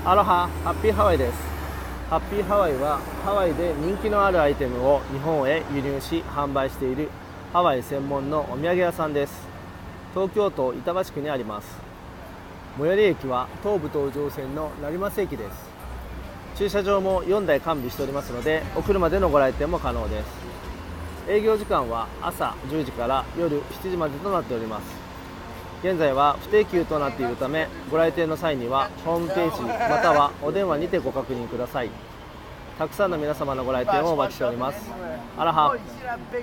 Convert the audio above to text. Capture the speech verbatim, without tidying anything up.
アロハ、ハッピーハワイです。ハッピーハワイはハワイで人気のあるアイテムを日本へ輸入し販売しているハワイ専門のお土産屋さんです。東京都板橋区にあります。最寄り駅は東武東上線の成増駅です。駐車場もよんだい完備しておりますので、お車でのご来店も可能です。営業時間は朝じゅうじから夜しちじまでとなっております。現在は不定休となっているため、ご来店の際にはホームページまたはお電話にてご確認ください。たくさんの皆様のご来店をお待ちしております。アラハ。